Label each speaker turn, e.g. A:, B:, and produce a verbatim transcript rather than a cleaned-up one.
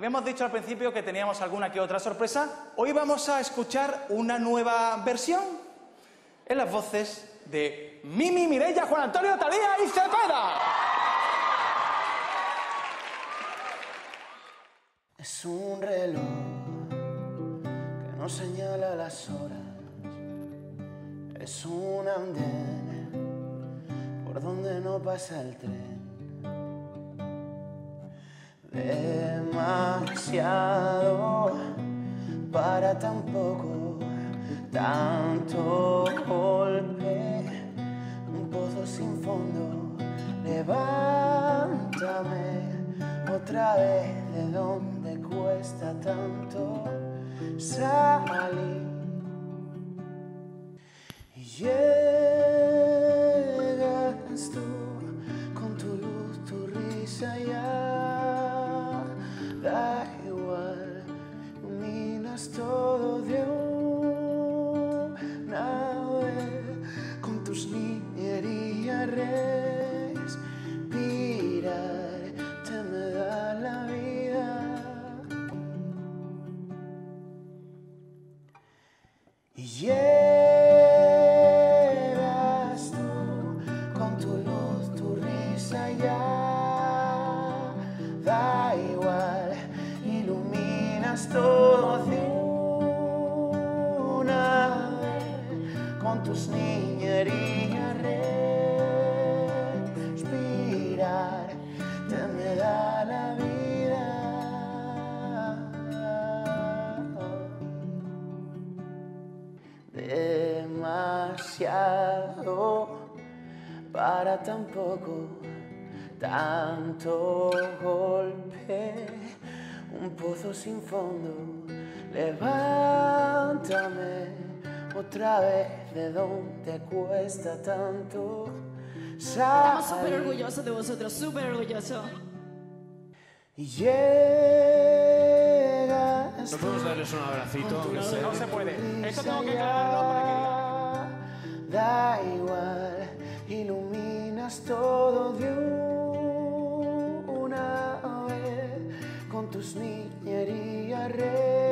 A: Habíamos dicho al principio que teníamos alguna que otra sorpresa. Hoy vamos a escuchar una nueva versión en las voces de Mimi, Mireia, Juan Antonio, Thalía y Cepeda.
B: Es un reloj que nos señala las horas, es un andén por donde no pasa el tren. Demasiado para tan poco, tanto golpe, un pozo sin fondo. Levántame otra vez de donde cuesta tanto salir. Y llegas tú con tu luz, tu risa, ya da igual, iluminas todo de una vez con tus niñerías. Respirar te me da la vida. Y llegas tú con tu luz, tu risa, ya da igual, iluminas todo de una vez con tus niñerías. Respirar te me da la vida. Demasiado para tan poco, tanto golpe, un pozo sin fondo. Levántame otra vez de donde cuesta tanto salir.
C: Estamos súper orgullosos de vosotros, súper orgullosos.
B: Y llegas.
D: ¿No podemos darles un abracito?
A: No,
D: sé.
A: no se puede. Eso tengo que aclararlo para que digan.
B: Da igual, iluminas todo de una vez con tus niñerías.